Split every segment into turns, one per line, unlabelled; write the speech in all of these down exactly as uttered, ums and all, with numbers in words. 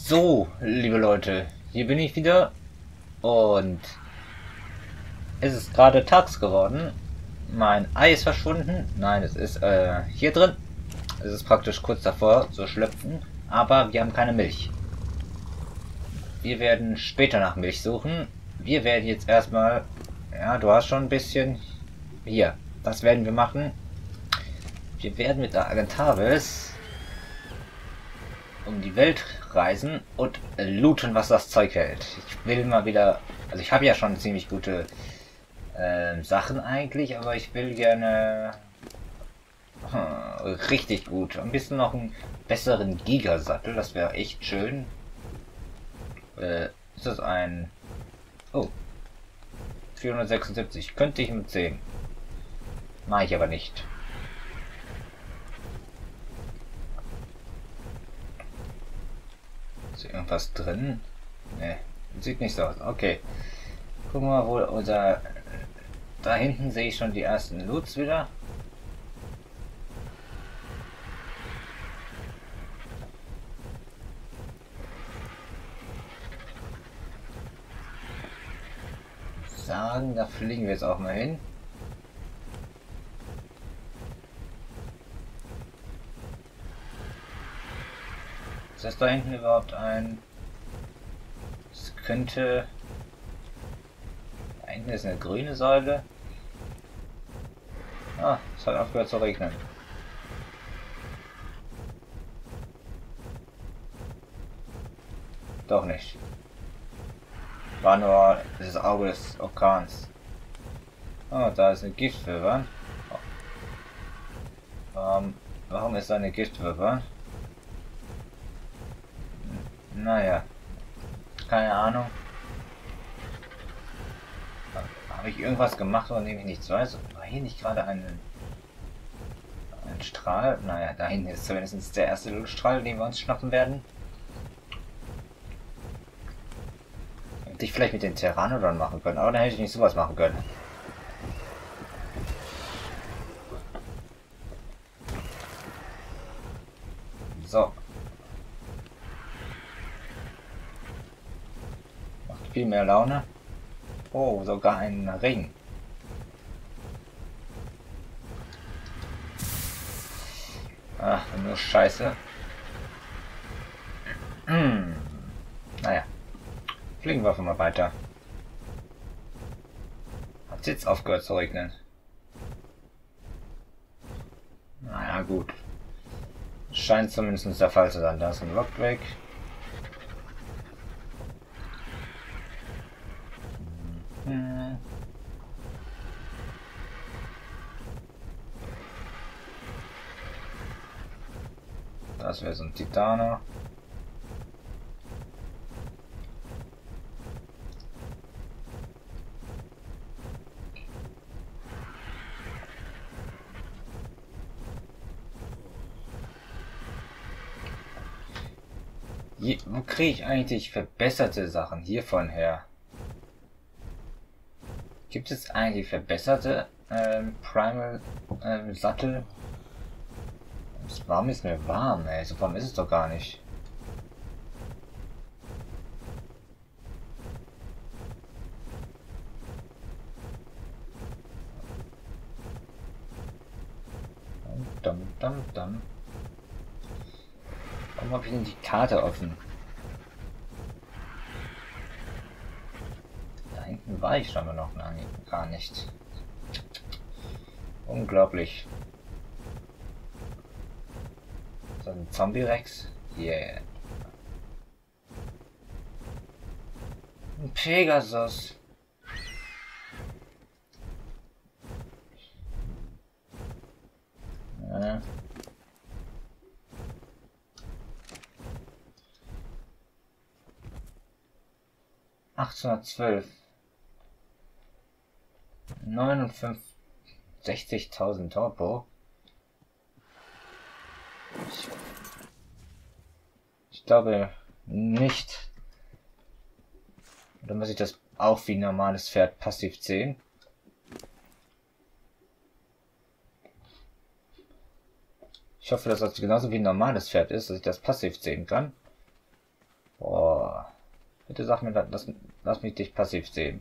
So, liebe Leute, hier bin ich wieder und es ist gerade tags geworden. Mein Ei ist verschwunden. Nein, es ist äh, hier drin. Es ist praktisch kurz davor zu schlüpfen, aber wir haben keine Milch. Wir werden später nach Milch suchen. Wir werden jetzt erstmal, ja, du hast schon ein bisschen hier. Das werden wir machen. Wir werden mit der Agentavis um die Welt reisen und looten, was das Zeug hält. Ich will mal wieder, also ich habe ja schon ziemlich gute äh, Sachen eigentlich, aber ich will gerne hm, richtig gut. Ein bisschen noch einen besseren Gigasattel, das wäre echt schön. Äh, ist das ein... Oh. vierhundertsechsundsiebzig. Könnte ich mit zehn. Mache ich aber nicht. Ist hier irgendwas drin? Ne, sieht nicht so aus. Okay. Gucken wir mal, wo unser... Da hinten sehe ich schon die ersten Loots wieder. Sagen, da fliegen wir jetzt auch mal hin. Ist das da hinten überhaupt ein... Es könnte... Da hinten ist eine grüne Säule. Ah, es hat aufgehört zu regnen. Doch nicht. War nur das Auge des Orkans. Oh, da ist eine Giftwürmer. Ähm, warum ist da eine Giftwürmer? Naja, keine Ahnung. Habe ich irgendwas gemacht, von dem ich nichts weiß? War hier nicht gerade ein, ein Strahl? Naja, da hinten ist zumindest der erste Luftstrahl, den wir uns schnappen werden. Hätte ich vielleicht mit den Terranodon machen können, aber dann hätte ich nicht sowas machen können. So. Macht viel mehr Laune. Oh, sogar ein Ring. Ach, nur Scheiße. Hm. Naja. Fliegen wir einfach mal weiter. Hat jetzt aufgehört zu regnen? Naja, gut. Scheint zumindest der Fall zu sein. Da ist ein Lockback. Hm. Das wäre so ein Titaner. Je, wo kriege ich eigentlich verbesserte Sachen hiervon her? Gibt es eigentlich verbesserte ähm, Primal ähm, Sattel? Das warm ist mir warm, ey. So warm ist es doch gar nicht. Dum, dum, dum. Warum habe ich denn die Karte offen? Da hinten war ich schon mal noch lange gar nicht. Unglaublich. So ein Zombie-Rex? Yeah. Ein Pegasus. Ja. achtzehnhundertzwölf. neunundfünfzigtausend Turbo. Ich, ich glaube nicht. Oder muss ich das auch wie ein normales Pferd passiv sehen? Ich hoffe, dass das genauso wie ein normales Pferd ist, dass ich das passiv sehen kann. Bitte sag mir, lass, lass mich dich passiv sehen.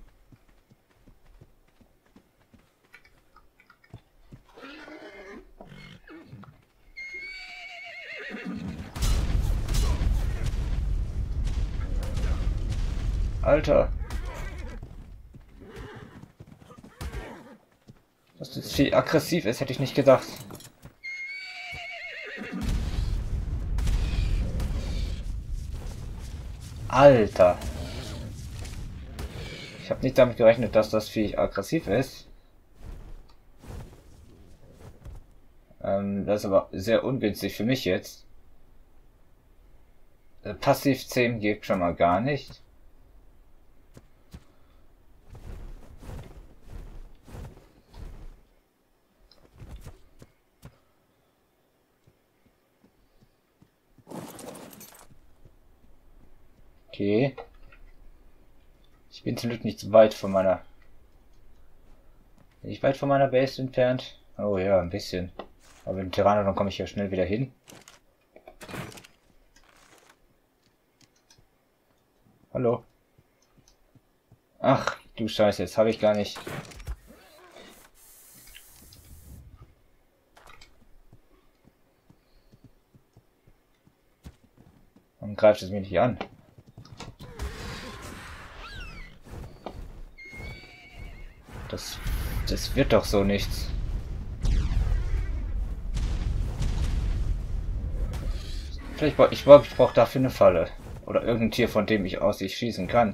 Alter. Dass das viel aggressiv ist, hätte ich nicht gedacht. Alter. Ich habe nicht damit gerechnet, dass das Vieh aggressiv ist. Ähm, das ist aber sehr ungünstig für mich jetzt. Äh, passiv zehn geht schon mal gar nicht. Okay. Ich bin zum Glück nicht so weit von meiner... Bin ich weit von meiner Base entfernt? Oh ja, ein bisschen. Aber mit dem Tyranno, dann komme ich ja schnell wieder hin. Hallo? Ach, du Scheiße, jetzt habe ich gar nicht... Warum greift es mich nicht an? Das, das wird doch so nichts. Vielleicht brauche ich, ich brauche dafür eine Falle. Oder irgendein Tier, von dem ich aus ich schießen kann.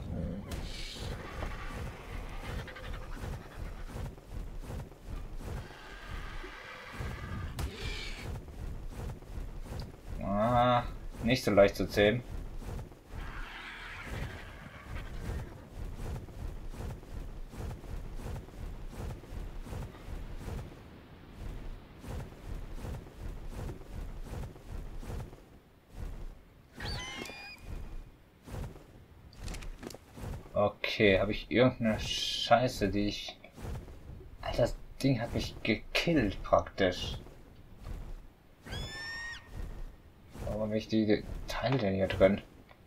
Ah, nicht so leicht zu zähmen. Okay, habe ich irgendeine Scheiße, die ich... Alter, das Ding hat mich gekillt praktisch. Warum habe ich die Teile denn hier drin?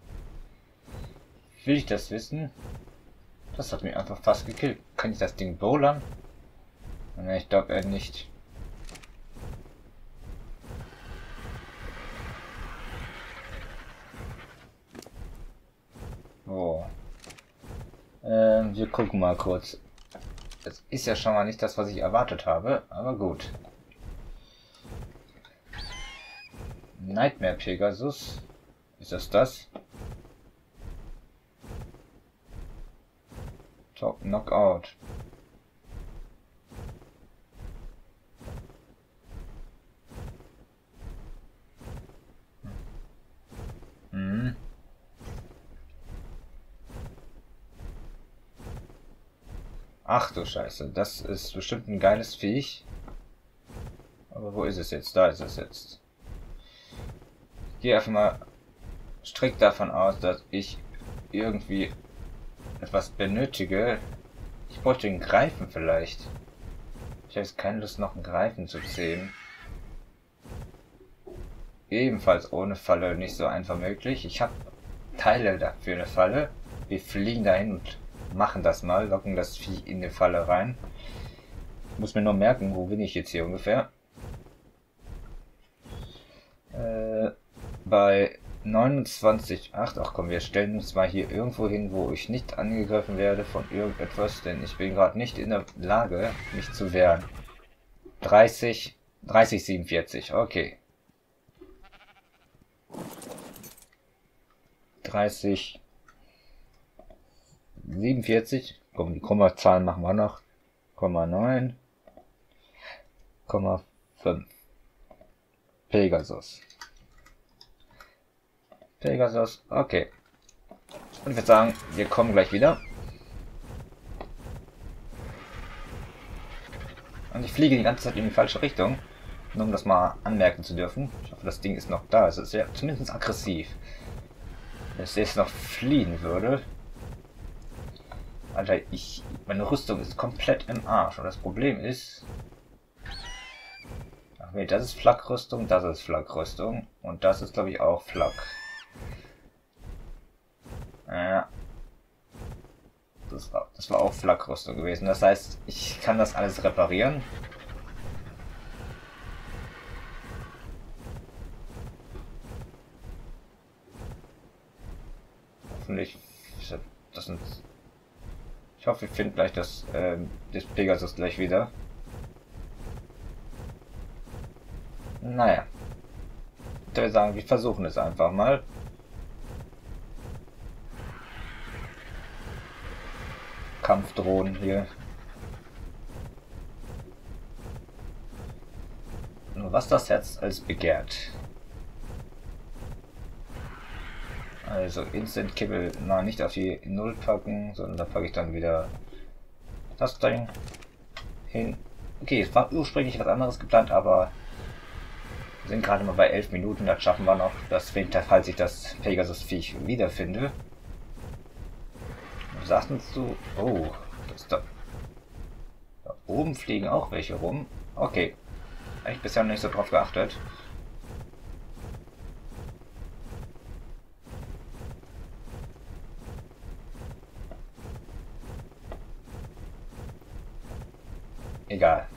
Will ich das wissen? Das hat mich einfach fast gekillt. Kann ich das Ding bowlern? Ne, ich glaube eher nicht. Oh. Ähm, wir gucken mal kurz. Das ist ja schon mal nicht das, was ich erwartet habe, aber gut. Nightmare Pegasus. Ist das das? Top Knockout. Hm. Ach du Scheiße, das ist bestimmt ein geiles Viech. Aber wo ist es jetzt? Da ist es jetzt. Ich gehe einfach mal strikt davon aus, dass ich irgendwie etwas benötige. Ich bräuchte einen Greifen vielleicht. Ich habe jetzt keine Lust, noch einen Greifen zu zähmen. Ebenfalls ohne Falle nicht so einfach möglich. Ich habe Teile dafür eine Falle. Wir fliegen dahin und machen das mal, locken das Vieh in die Falle rein. Ich muss mir nur merken, wo bin ich jetzt hier ungefähr. Äh, bei neunundzwanzig Komma acht. Ach komm, wir stellen uns mal hier irgendwo hin, wo ich nicht angegriffen werde von irgendetwas, denn ich bin gerade nicht in der Lage, mich zu wehren. dreißig, dreißig Komma siebenundvierzig, okay. dreißig siebenundvierzig, komm, die Kommazahlen machen wir noch, Komma neun, Komma fünf. Pegasus. Pegasus, okay. Und ich würde sagen, wir kommen gleich wieder. Und ich fliege die ganze Zeit in die falsche Richtung, nur um das mal anmerken zu dürfen. Ich hoffe, das Ding ist noch da. Es ist ja zumindest aggressiv. Wenn es jetzt noch fliehen würde. Alter, ich, meine Rüstung ist komplett im Arsch. Und das Problem ist... Ach nee, das ist Flakrüstung, das ist Flakrüstung. Und das ist, glaube ich, auch Flak. Ja, Das war auch Flakrüstung gewesen. Das heißt, ich kann das alles reparieren. Hoffentlich. Das sind. Ich hoffe, ich finde gleich das, äh, das Pegasus gleich wieder. Naja. Ich würde sagen, wir versuchen es einfach mal. Kampfdrohnen hier. Nur was das Herz als begehrt. Also Instant Kibbel, na nicht auf die Null packen, sondern da packe ich dann wieder das Ding hin. Okay, es war ursprünglich was anderes geplant, aber wir sind gerade mal bei elf Minuten, das schaffen wir noch. Das fehlt, falls ich das Pegasus-Viech wiederfinde. Sagten du? Oh, das da. Da oben fliegen auch welche rum. Okay. Habe ich bisher noch nicht so drauf geachtet. Egal.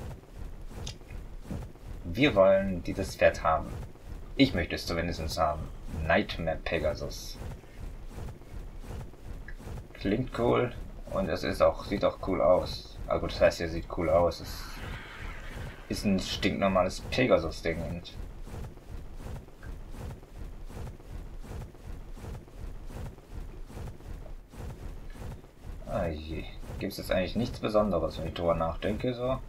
Wir wollen dieses Pferd haben. Ich möchte es zumindest haben. Nightmare Pegasus. Klingt cool und es ist auch, sieht auch cool aus. Also das heißt, er sieht cool aus. Es ist ein stinknormales Pegasus-Ding. Und ah je. Gibt es jetzt eigentlich nichts Besonderes, wenn ich drüber nachdenke, so?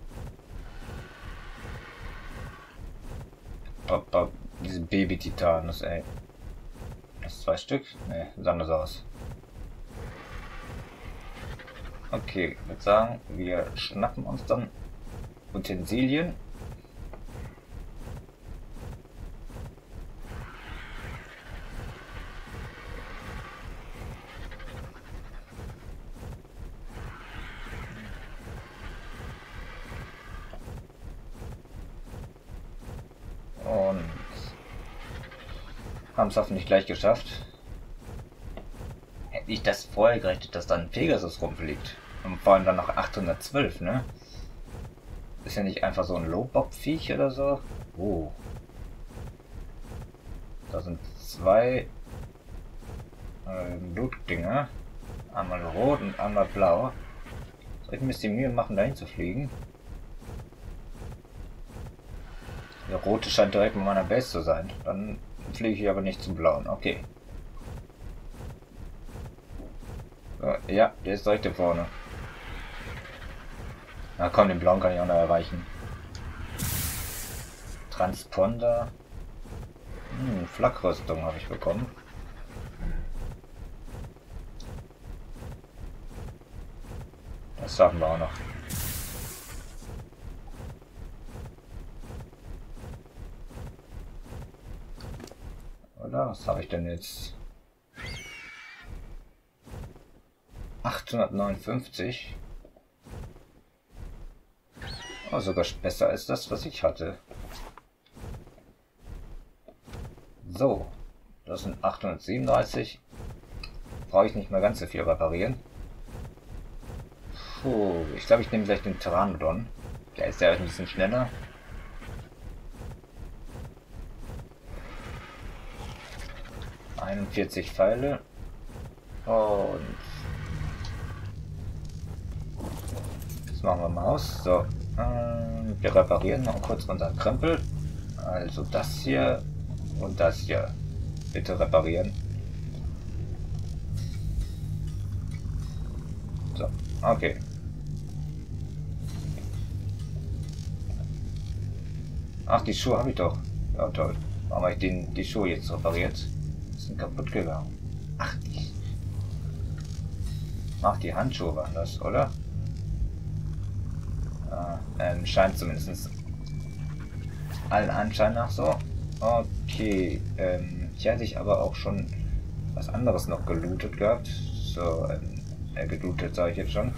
Papa, diese Baby-Titanus, ey. Das ist zwei Stück? Ne, sah anders aus. Okay, ich würde sagen, wir schnappen uns dann Utensilien. Und haben es hoffentlich gleich geschafft. Hätte ich das vorher gerechnet, dass dann Pegasus rumfliegt. Und vor allem dann noch achthundertzwölf, ne? Ist ja nicht einfach so ein Low-Bob-Viech oder so. Oh. Da sind zwei äh, Blutdinger. Einmal rot und einmal blau. Soll ich mir die Mühe machen, dahin zu fliegen? Der rote scheint direkt mit meiner Base zu sein. Dann fliege ich aber nicht zum blauen. Okay. Ja, der ist direkt da vorne. Na komm, den blauen kann ich auch noch erreichen. Transponder. Hm, Flakrüstung habe ich bekommen. Das schaffen wir auch noch. Oder was habe ich denn jetzt? achthundertneunundfünfzig. Oh, sogar besser als das, was ich hatte. So, das sind achthundertsiebenunddreißig. Brauche ich nicht mehr ganz so viel reparieren. Puh, ich glaube, ich nehme gleich den Pteranodon. Der ist ja ein bisschen schneller. einundvierzig Pfeile. Und das machen wir mal aus. So, ähm, wir reparieren noch kurz unser Krempel. Also das hier und das hier. Bitte reparieren. So, okay. Ach, die Schuhe habe ich doch. Ja, toll. Warum habe ich den, die Schuhe jetzt repariert? Die sind kaputt gegangen. Ach, die. Ach, die Handschuhe waren das, oder? Ah, ähm, scheint zumindest allen Anschein nach so. Okay, ähm, hier hatte ich aber auch schon was anderes noch gelootet gehabt. So, ähm, äh, gelootet sage ich jetzt schon.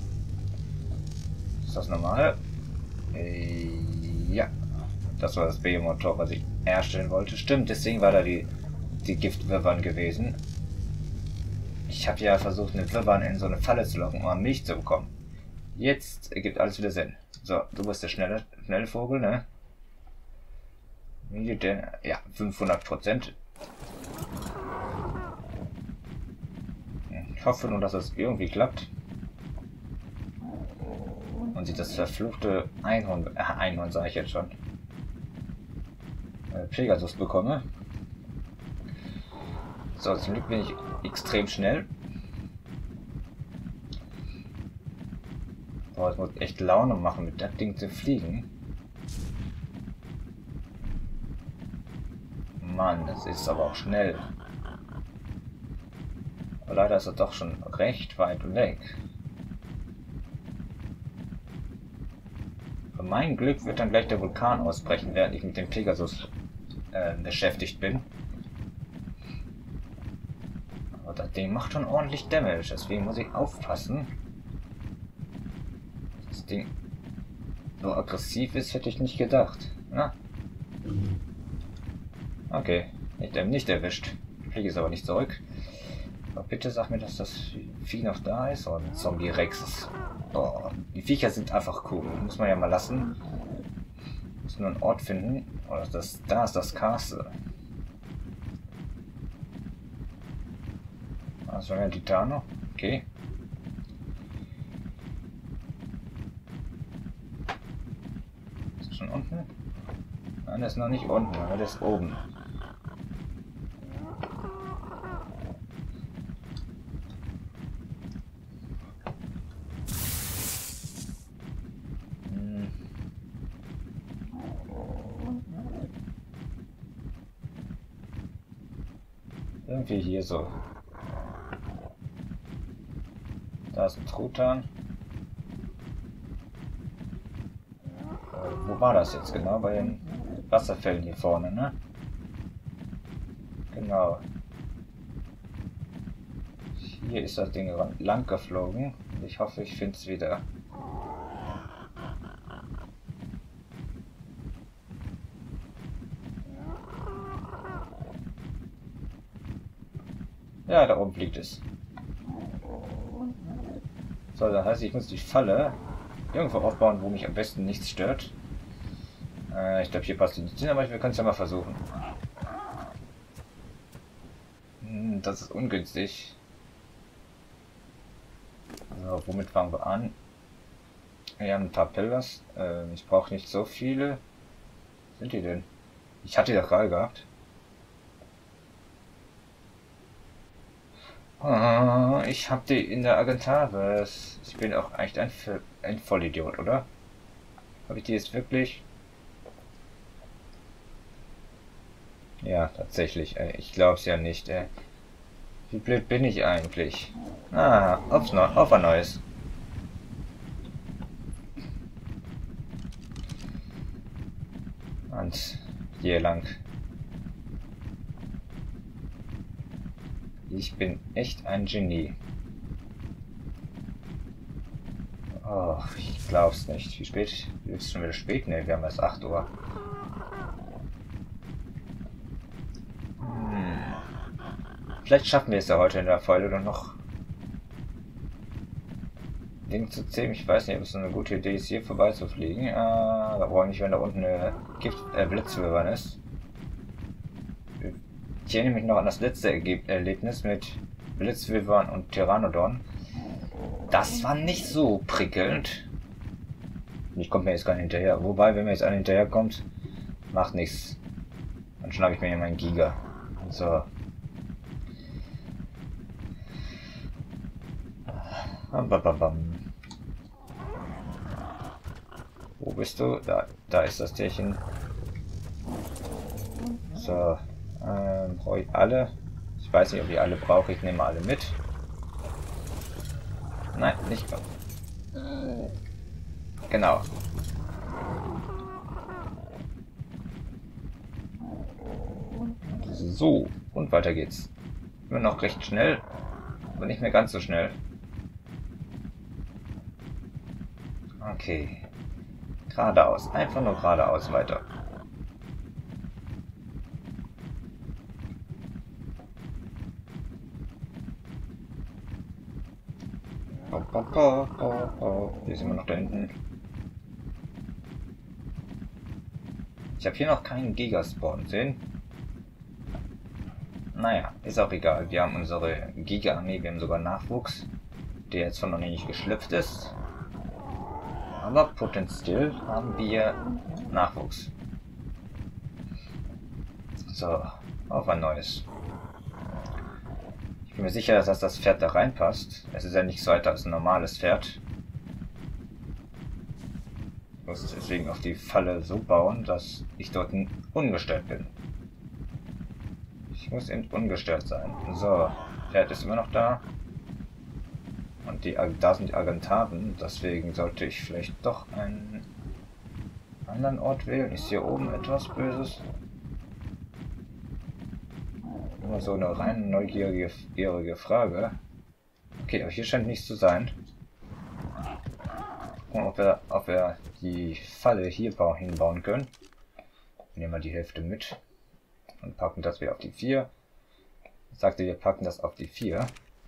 Ist das normal? Äh, ja. Das war das Behemoth-Tor, was ich herstellen wollte. Stimmt, deswegen war da die, die Giftwirrwarn gewesen. Ich habe ja versucht, eine Wirbeln in so eine Falle zu locken, um Milch zu bekommen. Jetzt ergibt alles wieder Sinn. So, du bist der schnelle, schnelle Vogel, ne? Wie denn? Ja, fünfhundert Prozent. Ich hoffe nur, dass es irgendwie klappt. Und sie das verfluchte Einhorn, äh, Einhorn sage ich jetzt schon, äh, Pegasus bekomme. So, zum Glück bin ich extrem schnell. Boah, es muss echt Laune machen, mit dem Ding zu fliegen. Mann, das ist aber auch schnell. Aber leider ist er doch schon recht weit weg. Für mein Glück wird dann gleich der Vulkan ausbrechen, während ich mit dem Pegasus äh, beschäftigt bin. Aber das Ding macht schon ordentlich Damage, deswegen muss ich aufpassen. Das Ding so aggressiv ist, hätte ich nicht gedacht. Na? Okay, nicht, äh, nicht erwischt. Ich fliege es aber nicht zurück. Aber bitte sag mir, dass das Vieh noch da ist. Oh, ein Zombie-Rex. Oh, die Viecher sind einfach cool. Muss man ja mal lassen. Muss nur einen Ort finden. Oh, das, da ist das Castle. Das war ja Titano. Okay. Ist das schon unten? Nein, der ist noch nicht unten, aber der ist oben. Irgendwie hier so. Da ist ein Truthahn. Äh, wo war das jetzt genau? Bei den Wasserfällen hier vorne, ne? Genau. Hier ist das Ding lang geflogen. Ich hoffe, ich finde es wieder. Ja, da oben fliegt es. So, das heißt, ich muss die Falle irgendwo aufbauen, wo mich am besten nichts stört. Äh, ich glaube, hier passt die nicht hin, aber wir können es ja mal versuchen. Hm, das ist ungünstig. So, womit fangen wir an? Wir haben ein paar Pillars. Äh, ich brauche nicht so viele. Was sind die denn? Ich hatte die doch gerade gehabt. Oh, ich hab die in der Agentaris. Ich bin auch echt ein, ein Vollidiot, oder? Habe ich die jetzt wirklich? Ja, tatsächlich. Ey. Ich glaub's ja nicht. Ey. Wie blöd bin ich eigentlich? Ah, aufs Neu auf ein neues. Und hier lang. Ich bin echt ein Genie. Oh, ich glaub's nicht. Wie spät? Ist schon wieder spät? Ne, wir haben erst acht Uhr. Hm. Vielleicht schaffen wir es ja heute in der Folge oder noch Ding zu zähmen. Ich weiß nicht, ob es eine gute Idee ist, hier vorbei zu fliegen. Äh, da brauche ich nicht, wenn da unten eine Gift äh, Blitzwürfern ist. Ich erinnere mich noch an das letzte Ergeb Erlebnis mit Blitzwürfern und Pteranodon. Das war nicht so prickelnd. Ich komme mir jetzt gar nicht hinterher. Wobei, wenn mir jetzt einer hinterherkommt, macht nichts. Dann schnappe ich mir hier meinen Giga. So. Wo bist du? Da, da ist das Tierchen. So. Ähm, brauche ich alle? Ich weiß nicht, ob ich alle brauche. Ich nehme alle mit. Nein, nicht. Genau. So, und weiter geht's. Immer noch recht schnell, aber nicht mehr ganz so schnell. Okay. Geradeaus. Einfach nur geradeaus weiter. Oh, oh, oh, oh, oh. Hier sind wir noch da hinten. Ich habe hier noch keinen Gigaspawn sehen. Naja, ist auch egal. Wir haben unsere Giga-Armee, wir haben sogar Nachwuchs, der jetzt zwar noch nicht geschlüpft ist. Aber potenziell haben wir Nachwuchs. So, auf ein neues. Ich bin mir sicher, dass das Pferd da reinpasst. Es ist ja nicht so alt als ein normales Pferd. Ich muss deswegen auf die Falle so bauen, dass ich dort ungestört bin. Ich muss eben ungestört sein. So, Pferd ist immer noch da. Und die, da sind die Agentaven. Deswegen sollte ich vielleicht doch einen anderen Ort wählen. Ist hier oben etwas Böses? Nur so eine rein neugierige Frage. Okay, aber hier scheint nichts zu sein. Gucken, ob wir, ob wir die Falle hier hinbauen können. Nehmen wir die Hälfte mit und packen das wieder auf die vier. Ich sagte, wir packen das auf die vier.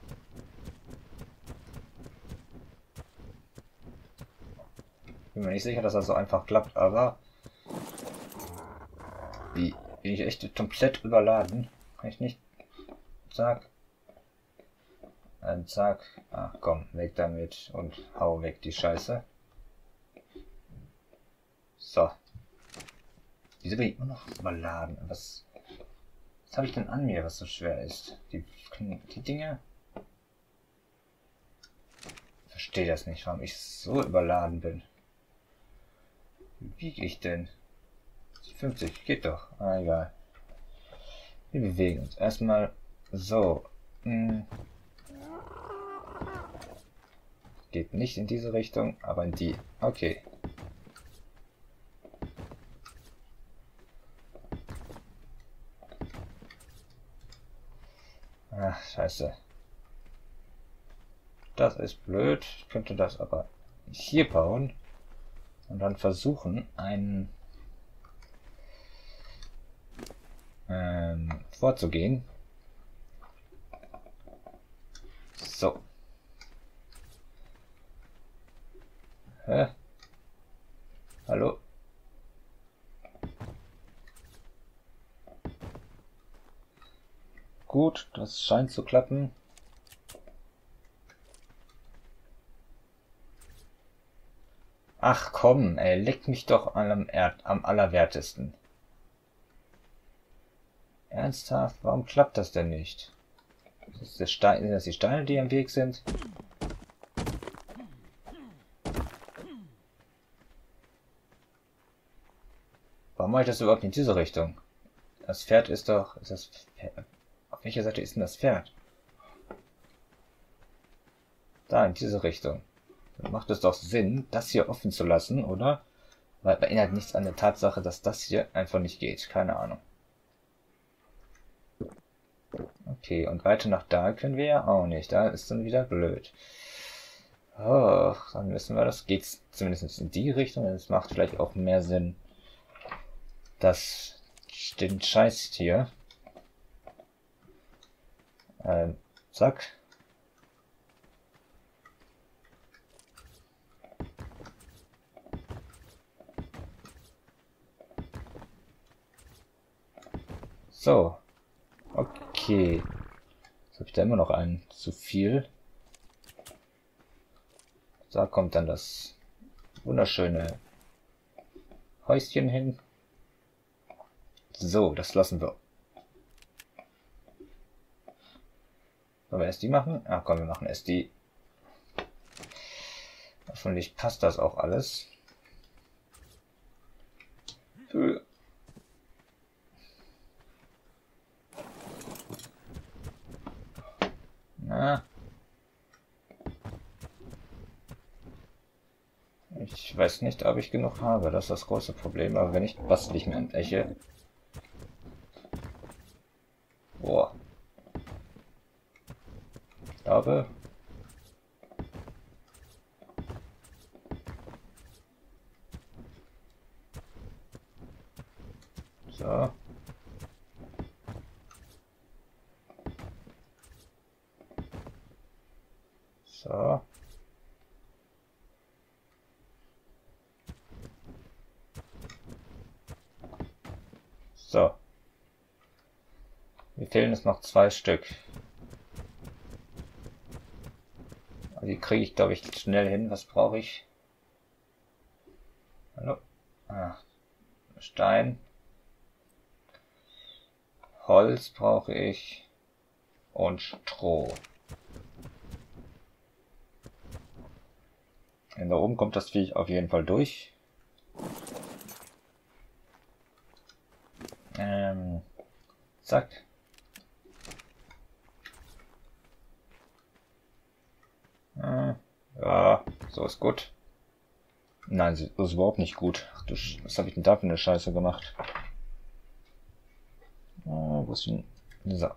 Bin mir nicht sicher, dass das so einfach klappt, aber wie bin ich echt komplett überladen? Kann ich nicht. Zack. Äh, zack. Ach komm, weg damit und hau weg die Scheiße. So. Wieso bin ich immer noch überladen? Was, was habe ich denn an mir, was so schwer ist? Die, die Dinge? Ich verstehe das nicht, warum ich so überladen bin. Wie wiege ich denn? fünfzig, geht doch. Ah, egal. Wir bewegen uns erstmal so. Hm. Geht nicht in diese Richtung, aber in die. Okay. Ach, scheiße. Das ist blöd. Ich könnte das aber hier bauen und dann versuchen, einen ähm, vorzugehen. So. Hä? Hallo? Gut, das scheint zu klappen. Ach komm, ey, leck mich doch am, Erd am allerwertesten. Ernsthaft? Warum klappt das denn nicht? Ist das Stein, sind das die Steine, die am Weg sind? Warum mache ich das überhaupt in diese Richtung? Das Pferd ist doch... Ist das Pferd? Auf welcher Seite ist denn das Pferd? Da, in diese Richtung. Dann macht es doch Sinn, das hier offen zu lassen, oder? Weil erinnert nichts an der Tatsache, dass das hier einfach nicht geht. Keine Ahnung. Okay, und weiter nach da können wir ja auch nicht. Da ist dann wieder blöd. Oh, dann wissen wir, das geht zumindest in die Richtung. Es macht vielleicht auch mehr Sinn, dass den Scheiß hier ähm, zack. So. Okay. Jetzt habe ich da immer noch einen zu viel. Da kommt dann das wunderschöne Häuschen hin. So, das lassen wir. Sollen wir erst die machen? Ach komm, wir machen erst die. Hoffentlich passt das auch alles. Na. Ich weiß nicht, ob ich genug habe. Das ist das große Problem. Aber wenn nicht, bastel ich mir irgendwelche. Boah. Ich glaube. So. So. So. Mir fehlen jetzt noch zwei Stück. Die kriege ich, glaube ich, schnell hin. Was brauche ich? Hallo? Ah, Stein. Holz brauche ich. Und Stroh. Und da oben kommt das Viech auf jeden Fall durch. Ähm, zack. Äh, ja, so ist gut. Nein, so ist überhaupt nicht gut. Ach du Sch was habe ich denn da für eine Scheiße gemacht? Oh, wo ist denn dieser?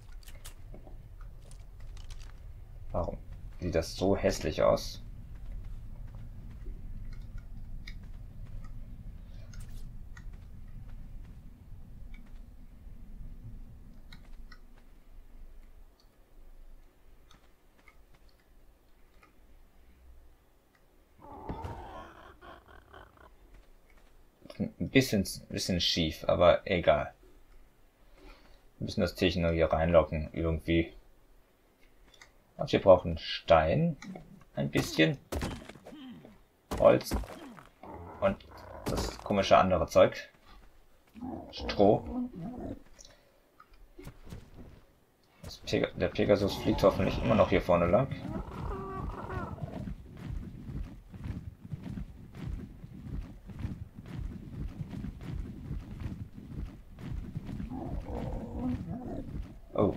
Warum sieht das so hässlich aus? Ein bisschen, bisschen schief, aber egal. Wir müssen das Tierchen nur hier reinlocken, irgendwie. Und wir brauchen Stein, ein bisschen, Holz und das komische andere Zeug. Stroh. Das Peg der Pegasus fliegt hoffentlich immer noch hier vorne lang. Oh.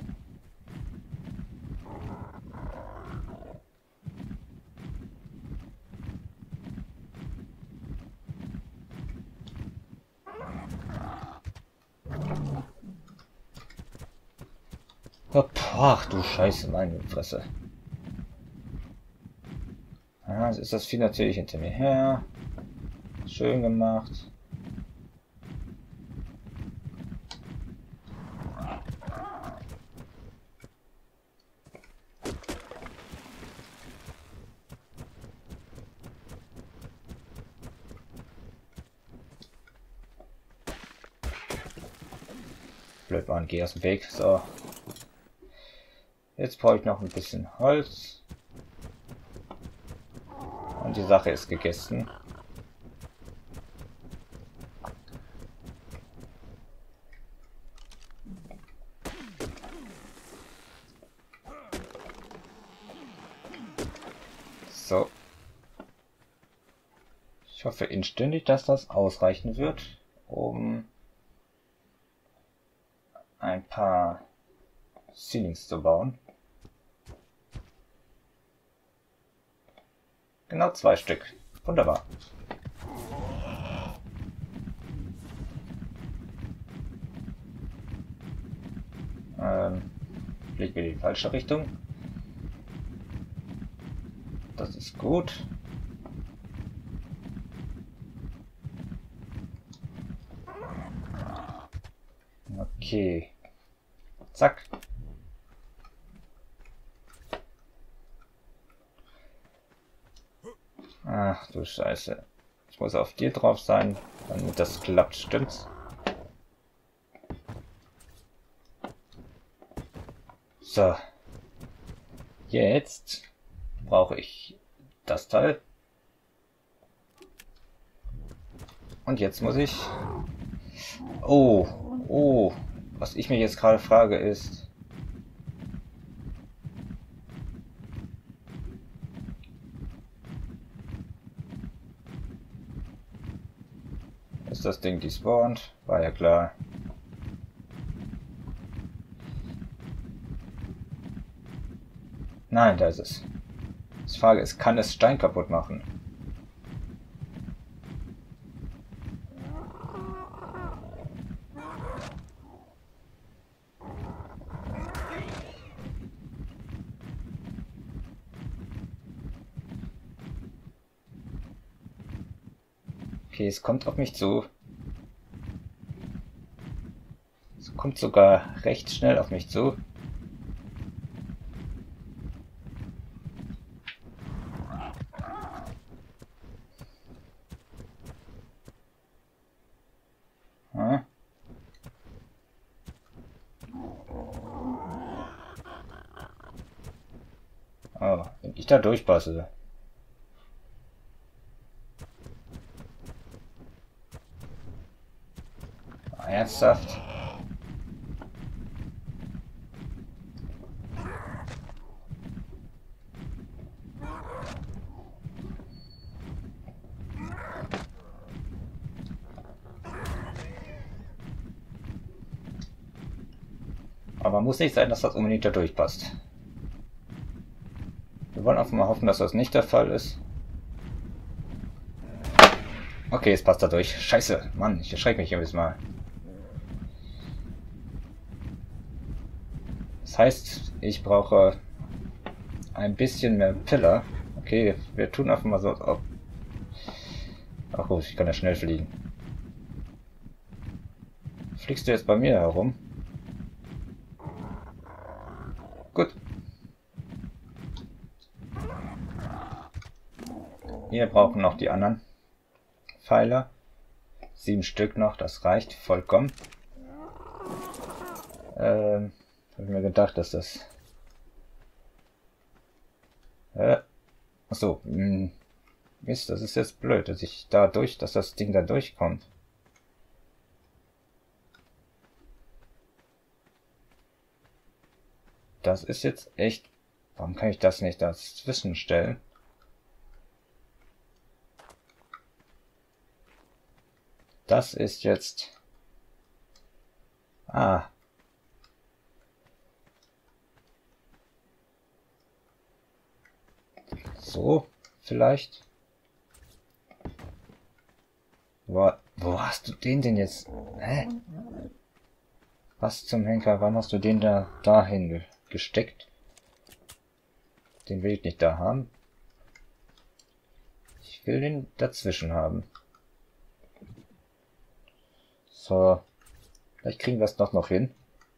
Ach du Scheiße, meine Fresse. Ja, jetzt ist das Vieh natürlich hinter mir her. Schön gemacht. Blöd waren, geh aus dem Weg. So. Jetzt brauche ich noch ein bisschen Holz. Und die Sache ist gegessen. So. Ich hoffe inständig, dass das ausreichen wird, um ein paar Ceilings zu bauen. Genau zwei Stück. Wunderbar. Ähm, fliegt wieder in die falsche Richtung. Das ist gut. Okay. Zack. Ach du Scheiße. Ich muss auf dir drauf sein, damit das klappt, stimmt's? So. Jetzt brauche ich das Teil. Und jetzt muss ich... Oh, oh. Was ich mich jetzt gerade frage ist... Ist das Ding despawned? War ja klar. Nein, da ist es. Die Frage ist, kann es Stein kaputt machen? Okay, es kommt auf mich zu. Es kommt sogar recht schnell auf mich zu. Hm. Oh, wenn ich da durchpasse. Ernsthaft? Aber muss nicht sein, dass das unbedingt da durchpasst. Wir wollen einfach mal hoffen, dass das nicht der Fall ist. Okay, es passt da durch. Scheiße, Mann, ich erschrecke mich jedes Mal. Das heißt, ich brauche ein bisschen mehr Pillar. Okay, wir tun einfach mal so. Oh. Ach gut, ich kann ja schnell fliegen. Fliegst du jetzt bei mir herum? Gut. Wir brauchen noch die anderen Pfeiler. Sieben Stück noch, das reicht vollkommen. Ähm, habe ich mir gedacht, dass das... Äh, achso, mh, Mist, das ist jetzt blöd, dass ich da durch, dass das Ding da durchkommt. Das ist jetzt echt... Warum kann ich das nicht dazwischen stellen? Das ist jetzt... Ah. So, vielleicht. Wo, wo hast du den denn jetzt? Hä? Was zum Henker? Warum hast du den da dahin gesteckt? Den will ich nicht da haben. Ich will den dazwischen haben. So. Vielleicht kriegen wir es doch noch hin.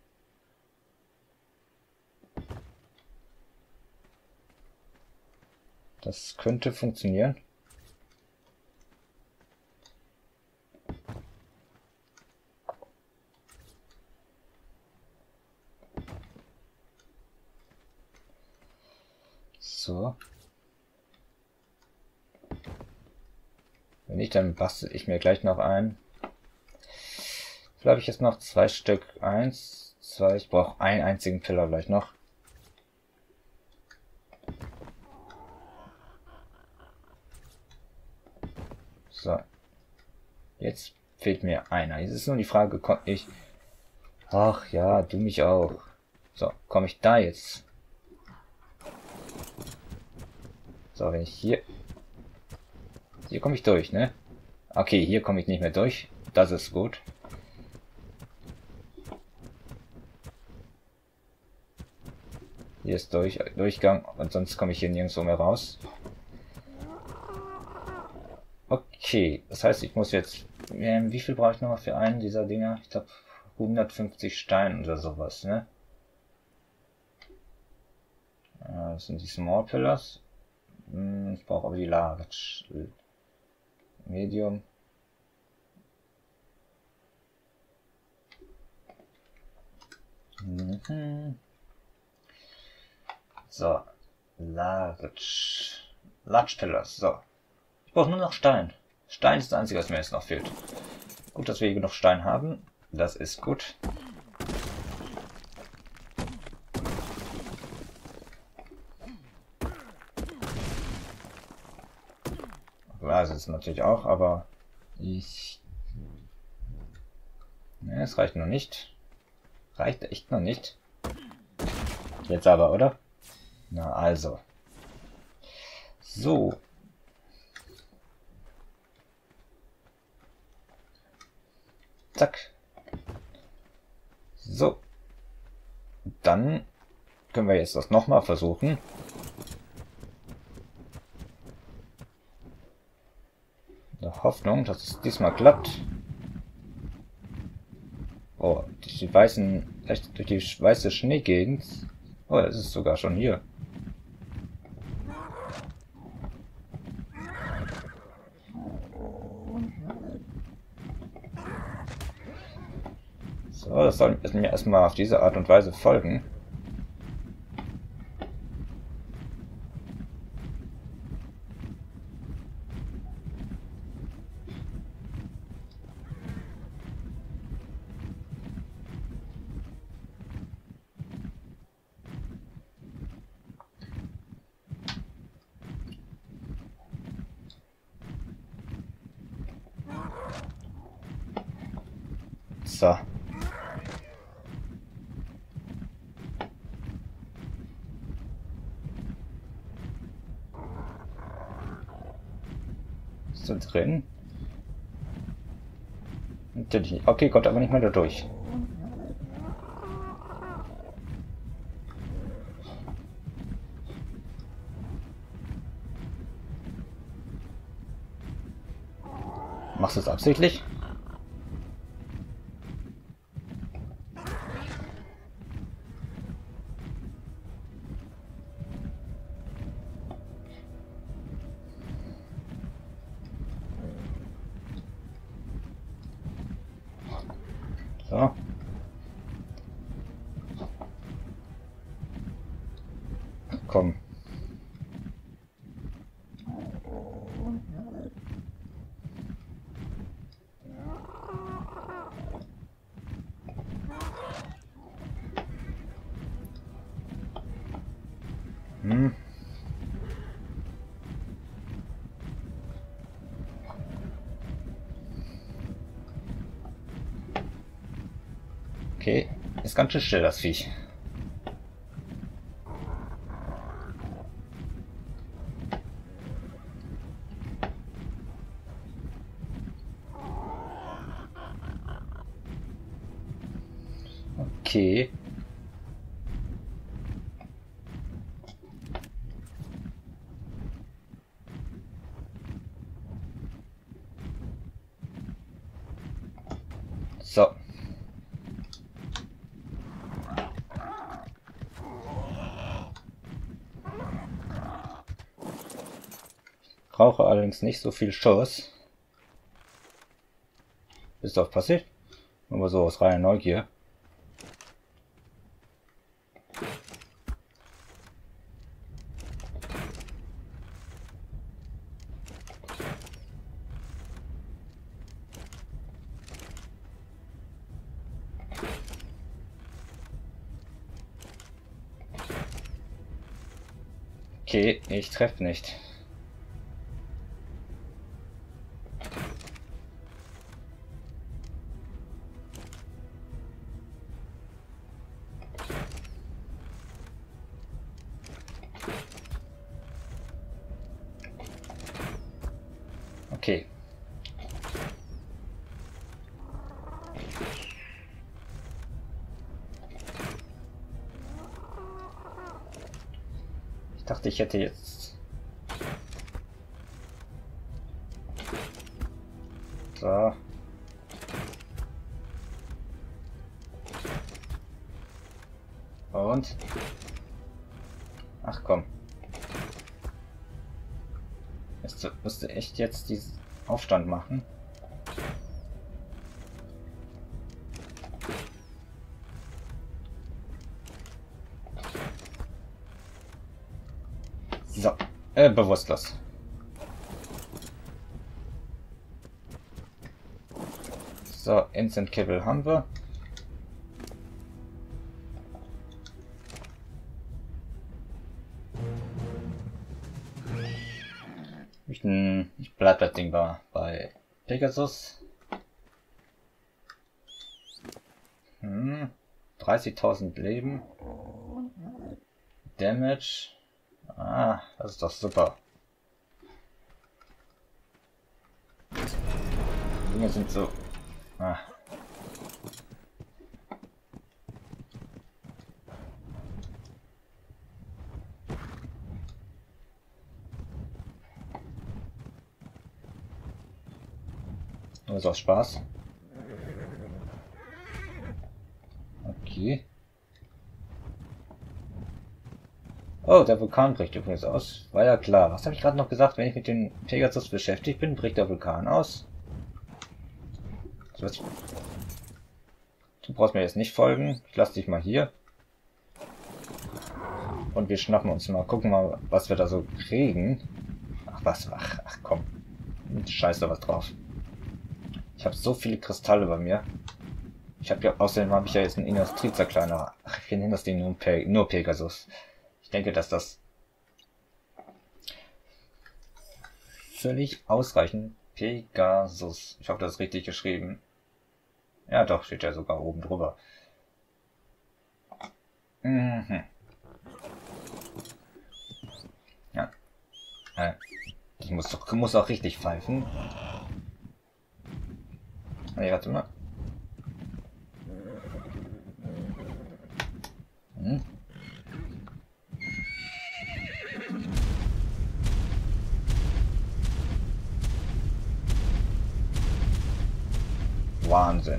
Das könnte funktionieren. So. Wenn nicht, dann bastel ich mir gleich noch ein. Vielleicht habe ich jetzt noch zwei Stück. Eins, zwei. Ich brauche einen einzigen Pillar gleich noch. So. Jetzt fehlt mir einer. Jetzt ist nur die Frage, komme ich... Ach ja, du mich auch. So, komme ich da jetzt? So, wenn ich hier... Hier komme ich durch, ne? Okay, hier komme ich nicht mehr durch. Das ist gut. Hier ist durch, Durchgang und sonst komme ich hier nirgendwo mehr raus. Okay, das heißt, ich muss jetzt... Äh, wie viel brauche ich noch für einen dieser Dinger? Ich glaube hundertfünfzig Steine oder sowas, ne? Äh, das sind die Small Pillars. Hm, ich brauche aber die Large. Medium. Mhm. So, Large. Large Pillars, so. Ich brauche nur noch Stein. Stein ist das Einzige, was mir jetzt noch fehlt. Gut, dass wir hier genug Stein haben. Das ist gut. Glas ist natürlich auch, aber ich... Ne, es reicht noch nicht. Reicht echt noch nicht. Jetzt aber, oder? Na also. So. Zack. So. Dann können wir jetzt das nochmal versuchen. In der Hoffnung, dass es diesmal klappt. Oh, durch die weißen, vielleicht durch die weiße Schneegegend. Oh, es ist sogar schon hier. So, das soll mir erstmal auf diese Art und Weise folgen. So. Ist da drin? Natürlich nicht. Okay, kommt aber nicht mehr da durch. Machst du es absichtlich? So. Komm. Hm. Okay, ist ganz schön still, das Viech. Okay. So. Brauche allerdings nicht so viel Schuss. Ist doch passiert? Nur so aus reiner Neugier. Okay, ich treffe nicht. Okay. Ich dachte, ich hätte jetzt... So. Und? Ach komm. Ich müsste echt jetzt diesen Aufstand machen. So, äh, bewusstlos. So, Instant Kibble haben wir. Ich, ich bleib das Ding bei, bei Pegasus. Hm, dreißigtausend Leben. Damage. Ah, das ist doch super. Die Dinge sind so... Ah. Nur so aus Spaß. Okay. Oh, der Vulkan bricht übrigens aus. War ja klar. Was habe ich gerade noch gesagt? Wenn ich mit dem Pegasus beschäftigt bin, bricht der Vulkan aus. Du brauchst mir jetzt nicht folgen. Ich lasse dich mal hier. Und wir schnappen uns mal. Gucken mal, was wir da so kriegen. Ach was, ach, ach komm. Scheiß da was drauf. Ich habe so viele Kristalle bei mir. Ich habe ja, außerdem habe ich ja jetzt einen Industriezerkleinerer. Ach, ich nenne das Ding nur, Pe nur Pegasus. Ich denke, dass das völlig ausreichend. Pegasus. Ich hoffe, das ist richtig geschrieben. Ja, doch, steht ja sogar oben drüber. Mhm. Ja. Äh, ich muss doch muss auch richtig pfeifen. Nee, warte mal. Hm. Wahnsinn.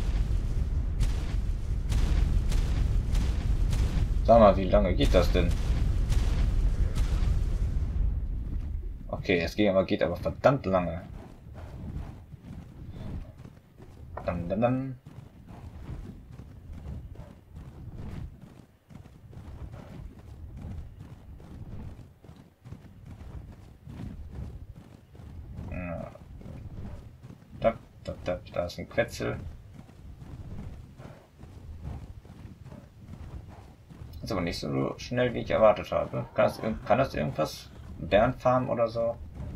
Sag mal, wie lange geht das denn? Okay, es geht aber, geht aber verdammt lange. Dum, dum, dum. Ja. Da, da, da, da ist ein Quetzel. Ist aber nicht so schnell, wie ich erwartet habe. Kann das, kann das irgendwas? Bärenfarm oder so?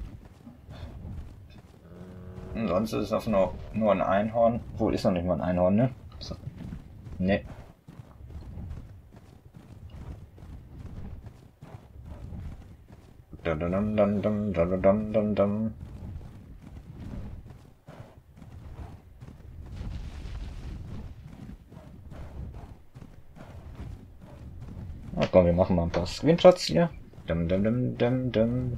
Ansonsten ist es auch nur, nur ein Einhorn. Wohl ist noch nicht mal ein Einhorn, ne? So. Ne. Dum, dum, dum, dum, dum, dum, dum, dum. Na komm, wir machen mal ein paar Screenshots hier. Dum, dum, dum, dum, dum.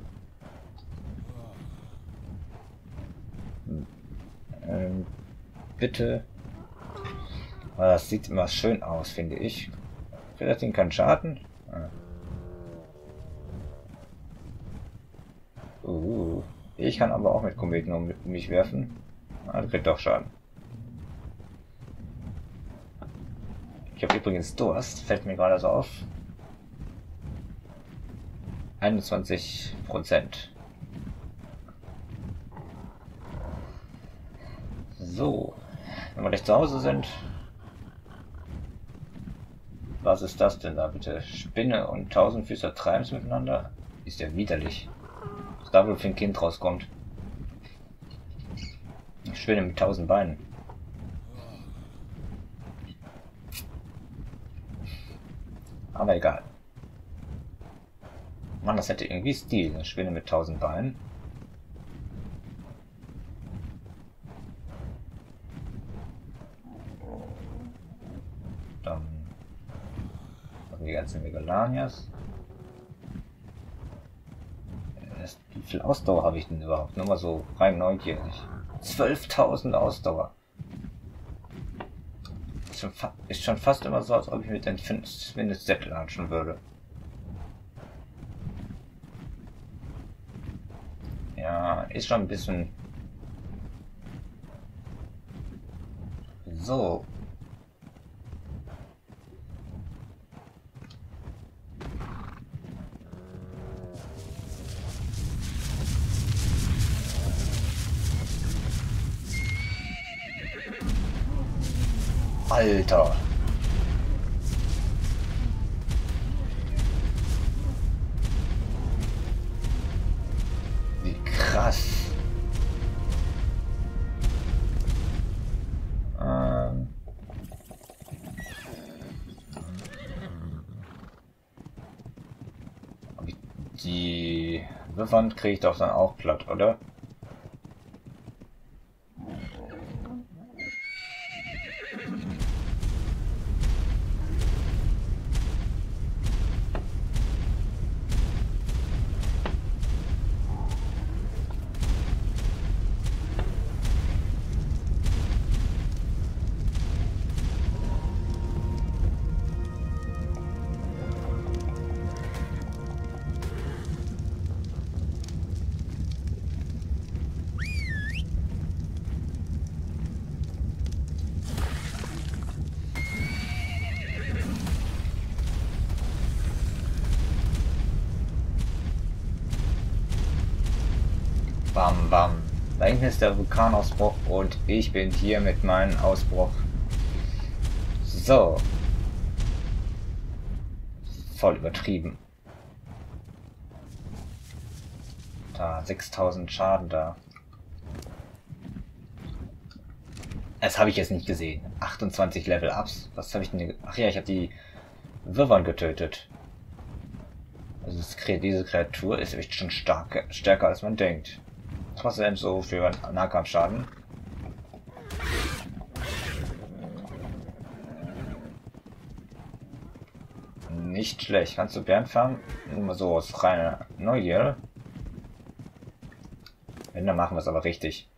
Ähm, bitte. Aber das sieht immer schön aus, finde ich. Kriegt das Ding keinen Schaden? Ah. Uh, ich kann aber auch mit Kometen um mich werfen. Ah, das kriegt doch Schaden. Ich habe übrigens Durst, fällt mir gerade so auf. einundzwanzig Prozent. So, wenn wir gleich zu Hause sind. Was ist das denn da bitte? Spinne und Tausendfüßer treiben es miteinander? Ist ja widerlich. Was da wohl für ein Kind rauskommt. Ich Spinne mit tausend Beinen. Aber egal. Mann, das hätte irgendwie Stil. Eine Spinne mit tausend Beinen. Dann die ganzen Megalanias. Wie viel Ausdauer habe ich denn überhaupt? Nur mal so rein neugierig. zwölftausend Ausdauer. Ist schon, ist schon fast immer so, als ob ich mit den Mindestsättel latschen würde. Ja, ist schon ein bisschen... So. Alter. Wie krass. Ähm. Die Wand kriege ich doch dann auch platt, oder? Bam, bam. Da hinten ist der Vulkanausbruch und ich bin hier mit meinem Ausbruch. So. Voll übertrieben. Da, sechstausend Schaden da. Das habe ich jetzt nicht gesehen. achtundzwanzig Level-Ups. Was habe ich denn... Ach ja, ich habe die Wyvern getötet. Also das, diese Kreatur ist echt schon stark, stärker als man denkt. Trotzdem so für Nahkampfschaden. Nicht schlecht. Kannst du Bären fangen? Nur so aus reiner Neugier. Wenn, dann machen wir es aber richtig.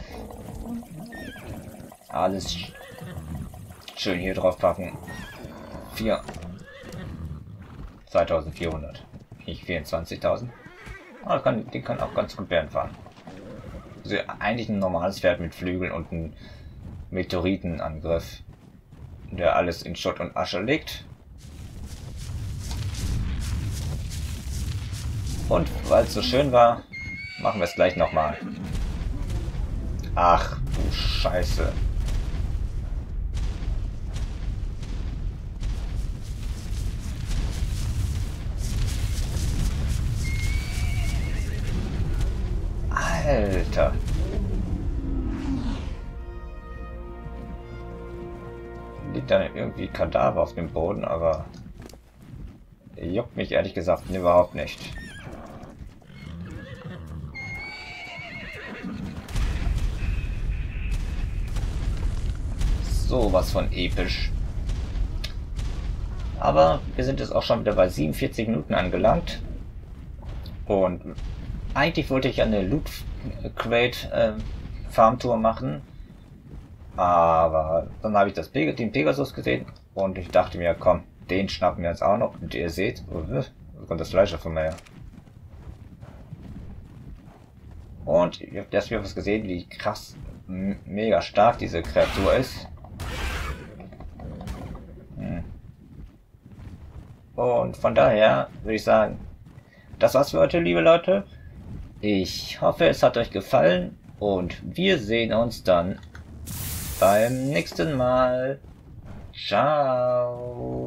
Alles schön hier drauf packen. vier. zweitausendvierhundert. Nicht vierundzwanzigtausend. Aber kann, die kann auch ganz gut Bären fahren. Also eigentlich ein normales Pferd mit Flügeln und einem Meteoritenangriff, der alles in Schutt und Asche legt. Und weil es so schön war, machen wir es gleich nochmal. Ach du Scheiße. Alter. Liegt dann irgendwie Kadaver auf dem Boden, aber juckt mich ehrlich gesagt überhaupt nicht. So was von episch. Aber wir sind jetzt auch schon wieder bei siebenundvierzig Minuten angelangt. Und eigentlich wollte ich eine Loot Crate äh, Farmtour machen. Aber dann habe ich das Peg den Pegasus gesehen und ich dachte mir, komm, den schnappen wir jetzt auch noch. Und ihr seht, wo kommt das Fleisch von mir her. Und ihr habt erst wieder was gesehen, wie krass, mega stark diese Kreatur ist. Hm. Und von daher würde ich sagen, das war's für heute, liebe Leute. Ich hoffe, es hat euch gefallen und wir sehen uns dann beim nächsten Mal. Ciao.